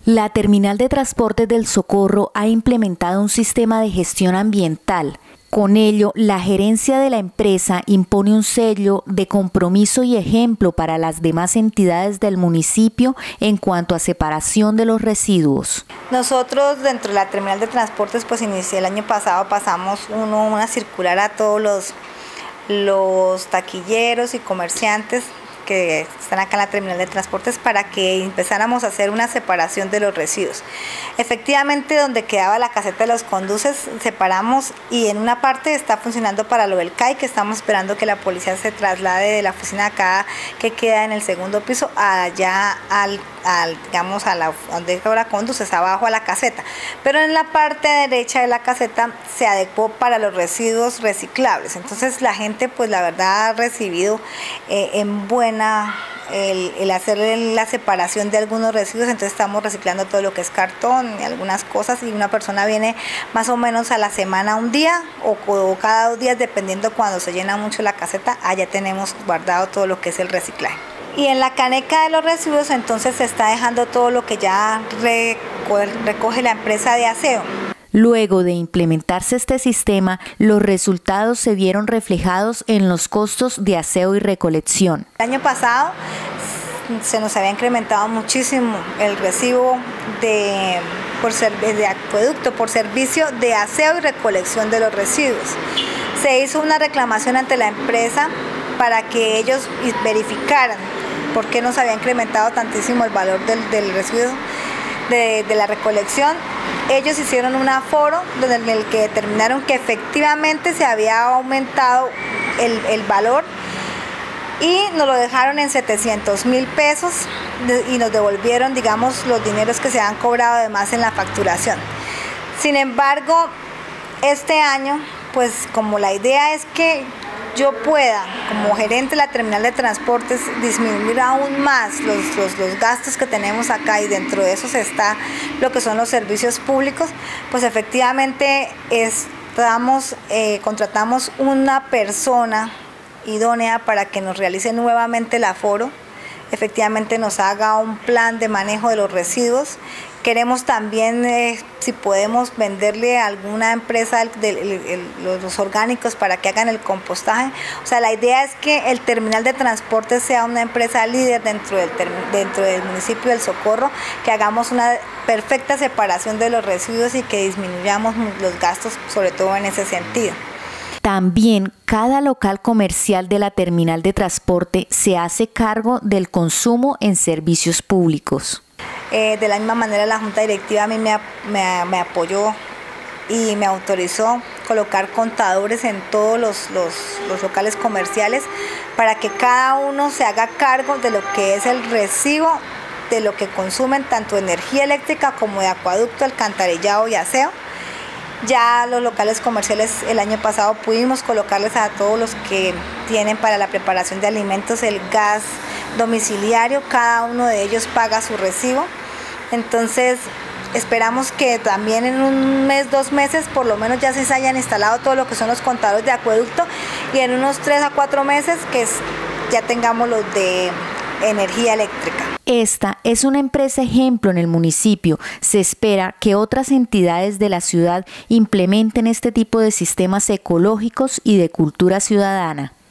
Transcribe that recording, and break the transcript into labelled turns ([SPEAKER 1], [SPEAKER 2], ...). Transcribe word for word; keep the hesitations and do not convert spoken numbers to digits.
[SPEAKER 1] La Terminal de Transportes del Socorro ha implementado un sistema de gestión ambiental. Con ello, la gerencia de la empresa impone un sello de compromiso y ejemplo para las demás entidades del municipio en cuanto a separación de los residuos.
[SPEAKER 2] Nosotros dentro de la Terminal de Transportes, pues inicié el año pasado, pasamos uno, una circular a todos los, los taquilleros y comerciantes que están acá en la Terminal de Transportes para que empezáramos a hacer una separación de los residuos. Efectivamente, donde quedaba la caseta de los conduces, separamos y en una parte está funcionando para lo del C A I, que estamos esperando que la policía se traslade de la oficina acá que queda en el segundo piso allá al, al digamos a la donde ahora conduces, abajo a la caseta. Pero en la parte derecha de la caseta se adecuó para los residuos reciclables. Entonces la gente, pues la verdad, ha recibido eh, en buena El, el hacer la separación de algunos residuos. Entonces estamos reciclando todo lo que es cartón y algunas cosas, y una persona viene más o menos a la semana un día o, o cada dos días, dependiendo cuando se llena mucho la caseta. Allá tenemos guardado todo lo que es el reciclaje. Y en la caneca de los residuos entonces se está dejando todo lo que ya recoge, recoge la empresa de aseo.
[SPEAKER 1] Luego de implementarse este sistema, los resultados se vieron reflejados en los costos de aseo y recolección.
[SPEAKER 2] El año pasado se nos había incrementado muchísimo el recibo de, por ser, de acueducto por servicio de aseo y recolección de los residuos. Se hizo una reclamación ante la empresa para que ellos verificaran por qué nos había incrementado tantísimo el valor del, del residuo de, de la recolección. Ellos hicieron un aforo donde, en el que determinaron que efectivamente se había aumentado el, el valor y nos lo dejaron en setecientos mil pesos y nos devolvieron, digamos, los dineros que se han cobrado además en la facturación. Sin embargo, este año, pues como la idea es que yo pueda, como gerente de la Terminal de Transportes, disminuir aún más los, los, los gastos que tenemos acá, y dentro de esos está lo que son los servicios públicos, pues efectivamente estamos, eh, contratamos una persona idónea para que nos realice nuevamente el aforo, efectivamente nos haga un plan de manejo de los residuos. Queremos también, eh, si podemos, venderle a alguna empresa de, de, de, los, los orgánicos para que hagan el compostaje. O sea, la idea es que el Terminal de Transportes sea una empresa líder dentro del, dentro del municipio del Socorro, que hagamos una perfecta separación de los residuos y que disminuyamos los gastos, sobre todo en ese sentido.
[SPEAKER 1] También cada local comercial de la Terminal de Transporte se hace cargo del consumo en servicios públicos.
[SPEAKER 2] Eh, de la misma manera, la Junta Directiva a mí me, me, me apoyó y me autorizó colocar contadores en todos los, los, los locales comerciales para que cada uno se haga cargo de lo que es el recibo de lo que consumen, tanto energía eléctrica como de acueducto, alcantarillado y aseo. Ya los locales comerciales el año pasado pudimos colocarles a todos los que tienen para la preparación de alimentos el gas domiciliario, cada uno de ellos paga su recibo. Entonces esperamos que también en un mes, dos meses, por lo menos ya se hayan instalado todo lo que son los contadores de acueducto, y en unos tres a cuatro meses que ya tengamos los de energía eléctrica.
[SPEAKER 1] Esta es una empresa ejemplo en el municipio. Se espera que otras entidades de la ciudad implementen este tipo de sistemas ecológicos y de cultura ciudadana.